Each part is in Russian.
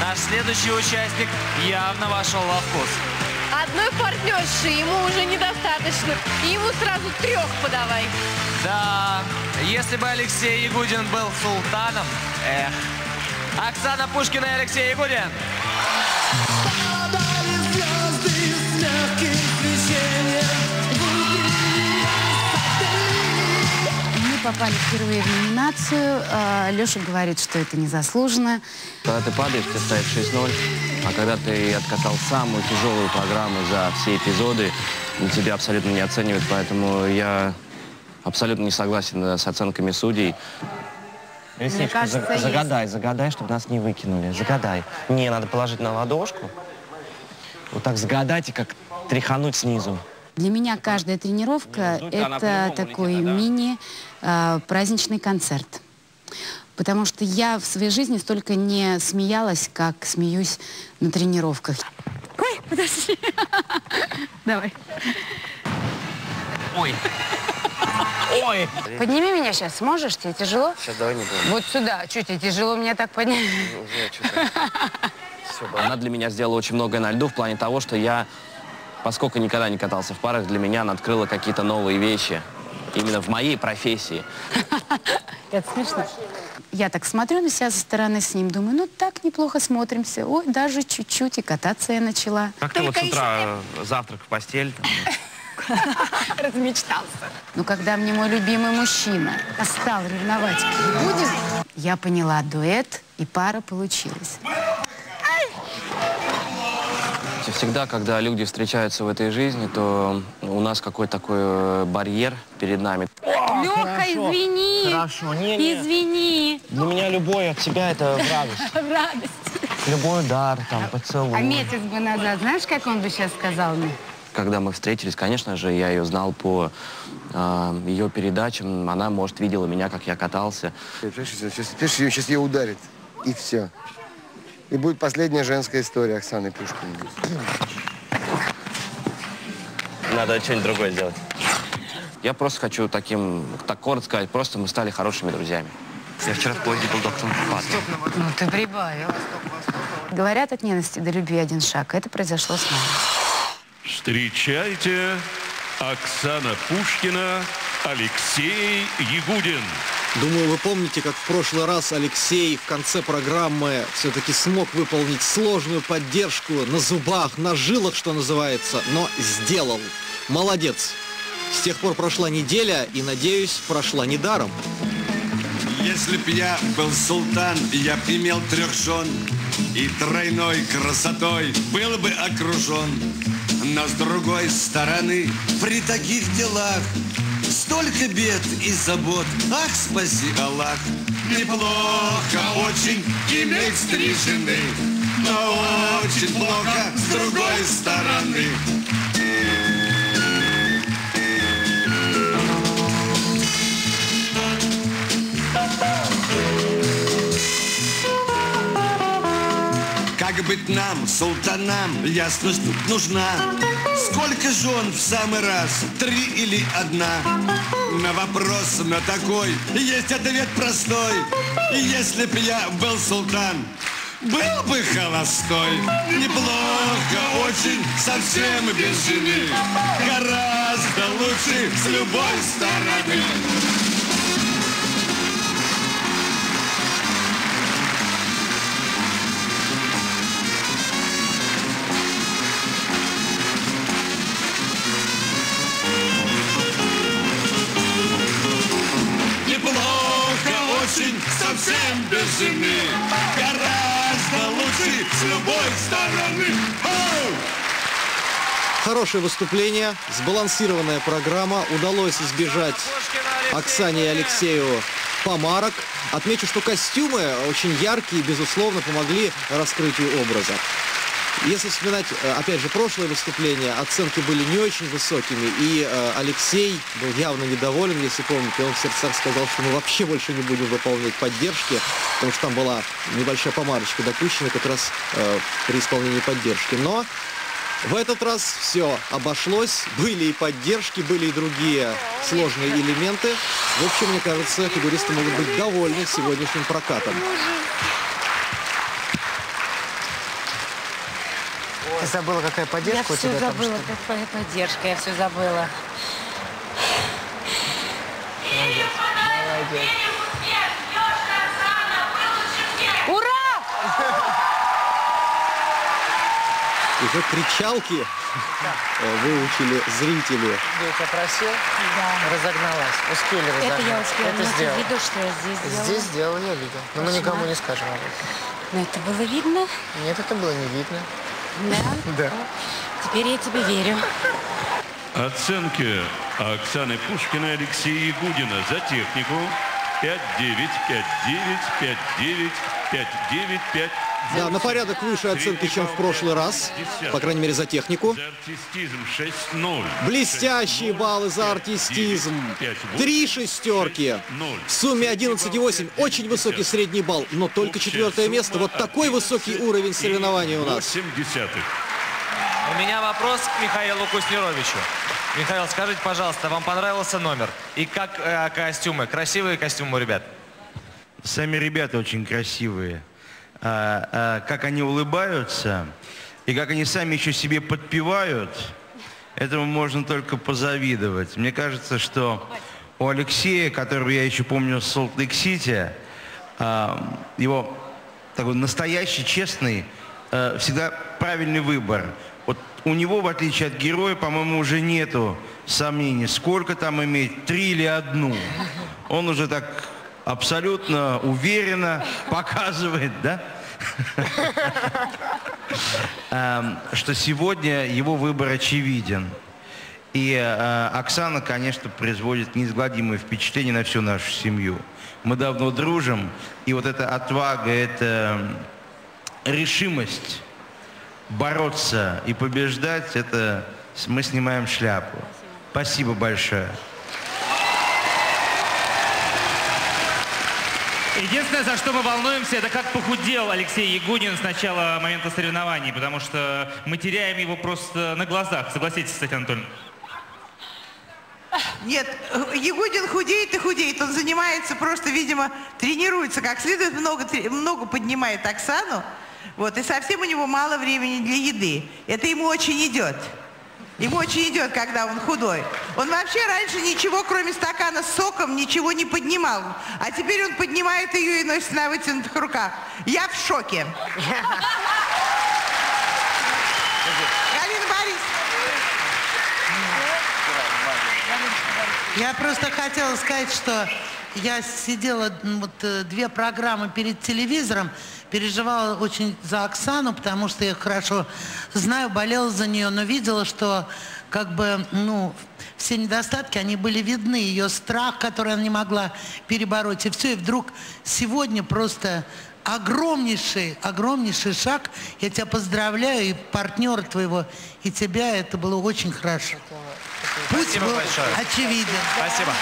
Наш следующий участник явно вошел во вкус. Одной партнерши ему уже недостаточно. И ему сразу 3 подавай. Да, если бы Алексей Ягудин был султаном, эх. Оксана Пушкина и Алексей Ягудин. Мы попали впервые в номинацию. Леша говорит, что это незаслуженно. Когда ты падаешь, ты ставишь 6-0, а когда ты откатал самую тяжелую программу за все эпизоды, тебя абсолютно не оценивают, поэтому я абсолютно не согласен с оценками судей. Ресничка, загадай, чтобы нас не выкинули. Загадай. Не, надо положить на ладошку. Вот так загадать и как тряхануть снизу. Для меня каждая тренировка – это такой мини-праздничный концерт. Потому что я в своей жизни столько не смеялась, как смеюсь на тренировках. Ой, подожди. Давай. Ой. Ой. Подними меня сейчас, сможешь? Тебе тяжело? Сейчас давай не будем. Вот сюда. Чуть тебе тяжело меня так поднять? Она для меня сделала очень многое на льду в плане того, что я, поскольку никогда не катался в парах, для меня она открыла какие-то новые вещи. Именно в моей профессии. Это смешно. Я так смотрю на себя со стороны с ним, думаю, ну так неплохо смотримся. Ой, даже чуть-чуть, и кататься я начала. Как ты вот с утра завтрак в постель? Размечтался. Но когда мне мой любимый мужчина стал ревновать к Ягудину, я поняла, дуэт и пара получилась. Всегда, когда люди встречаются в этой жизни, то у нас какой-то такой барьер перед нами. Лёха, извини. Хорошо, Извини. Для меня любой от тебя это в радость. В радость. Любой удар, там, поцелуй. А месяц бы назад, знаешь, как он бы сейчас сказал мне? Когда мы встретились, конечно же, я ее знал по ее передачам. Она, может, видела меня, как я катался. Сейчас ее ударит, и все. И будет последняя женская история Оксаны Пушкиной. Надо что-нибудь другое сделать. Я просто хочу так коротко сказать, просто мы стали хорошими друзьями. Я вчера в поезде был доктором Патом. Ну, ты прибавил. Говорят, от ненависти до любви один шаг. Это произошло с нами. Встречайте, Оксана Пушкина, Алексей Ягудин. Думаю, вы помните, как в прошлый раз Алексей в конце программы все-таки смог выполнить сложную поддержку на зубах, на жилах, что называется, но сделал. Молодец. С тех пор прошла неделя и, надеюсь, прошла недаром. Если б я был султан, я б имел 3 жен, и тройной красотой был бы окружен. Но с другой стороны, при таких делах столько бед и забот, ах, спаси Аллах. Неплохо очень иметь 3 жены, но очень плохо с другой стороны. Как быть нам, султанам, ясность тут нужна. Сколько жен в самый раз, 3 или 1? На вопрос на такой есть ответ простой. Если б я был султан, был бы холостой. Неплохо очень, совсем без жены, гораздо лучше с любой стороны. Совсем без жены, гораздо лучше с любой стороны. Хорошее выступление, сбалансированная программа. Удалось избежать Оксане и Алексею помарок. Отмечу, что костюмы очень яркие, безусловно, помогли раскрытию образа. Если вспоминать, опять же, прошлое выступление, оценки были не очень высокими, и Алексей был явно недоволен, если помните. Он в сердцах сказал, что мы вообще больше не будем выполнять поддержки, потому что там была небольшая помарочка допущена как раз при исполнении поддержки. Но в этот раз все обошлось, были и поддержки, были и другие сложные элементы. В общем, мне кажется, фигуристы могут быть довольны сегодняшним прокатом. Ты забыла, какая поддержка у тебя? Я все забыла, какая поддержка, я все забыла. Молодец. Молодец. Ура! Уже кричалки выучили зрители. Я тебя просил? Да. Разогналась. Успели разогнаться. Это я успела. Это сделал. Виду, что я здесь сделала? Здесь сделал, я видел. Но мы никому не скажем об этом. Но это было видно? Нет, это было не видно. Да? Да. Теперь я тебе верю. Оценки Оксаны Пушкиной и Алексея Ягудина за технику 5-9, 5-9, 5-9, 5-9, 5. Да, на порядок выше оценки, чем в прошлый раз. По крайней мере, за технику. За артистизм 6-0. Блестящие баллы за артистизм. 3 шестерки. В сумме 11,8. Очень высокий средний балл, но только 4-е место. Вот такой высокий уровень соревнований у нас. 0,8. У меня вопрос к Михаилу Куснировичу. Михаил, скажите, пожалуйста, вам понравился номер? И как костюмы? Красивые костюмы у ребят? Сами ребята очень красивые. Как они улыбаются, и как они сами еще себе подпевают, этому можно только позавидовать. Мне кажется, что у Алексея, которого я еще помню с Солт-Лейк-Сити, его такой настоящий, честный, всегда правильный выбор. Вот у него, в отличие от героя, по-моему, уже нету сомнений, сколько там иметь, 3 или 1. Он уже так абсолютно уверенно показывает, да, что сегодня его выбор очевиден. И Оксана, конечно, производит неизгладимое впечатление на всю нашу семью. Мы давно дружим, и вот эта отвага, эта решимость бороться и побеждать, это мы снимаем шляпу. Спасибо большое. Единственное, за что мы волнуемся, это как похудел Алексей Ягудин с начала момента соревнований, потому что мы теряем его просто на глазах. Согласитесь, Татьяна Анатольевна? Нет, Ягудин худеет и худеет. Он занимается просто, видимо, тренируется как следует, много поднимает Оксану. Вот, и совсем у него мало времени для еды. Это ему очень идет. Ему очень идет, когда он худой. Он вообще раньше ничего, кроме стакана с соком, ничего не поднимал. А теперь он поднимает ее и носит на вытянутых руках. Я в шоке. Галина Борисовна. Я просто хотела сказать, что я сидела вот 2 программы перед телевизором, переживала очень за Оксану, потому что я хорошо знаю, болела за нее, но видела, что как бы, ну, все недостатки, они были видны, ее страх, который она не могла перебороть, и все, и вдруг сегодня просто огромнейший шаг. Я тебя поздравляю, и партнера твоего, и тебя, это было очень хорошо. Путь был очевиден. Спасибо.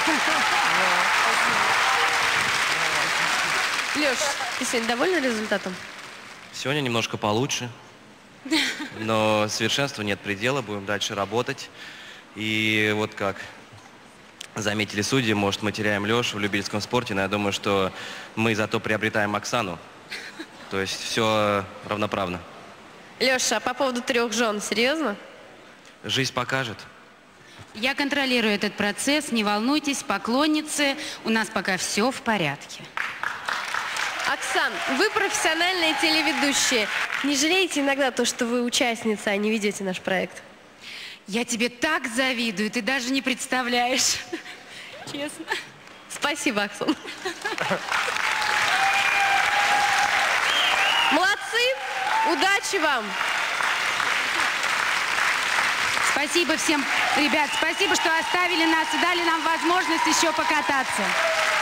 Леш, ты сегодня доволен результатом? Сегодня немножко получше, но совершенству нет предела, будем дальше работать. И вот как заметили судьи, может, мы теряем Лешу в любительском спорте, но я думаю, что мы зато приобретаем Оксану. То есть все равноправно. Леша, а по поводу 3 жен, серьезно? Жизнь покажет. Я контролирую этот процесс, не волнуйтесь, поклонницы, у нас пока все в порядке. Оксан, вы профессиональные телеведущие. Не жалеете иногда то, что вы участница, а не ведете наш проект? Я тебе так завидую, ты даже не представляешь. Честно. Спасибо, Оксан. Молодцы! Удачи вам! Спасибо всем, ребят, спасибо, что оставили нас и дали нам возможность еще покататься.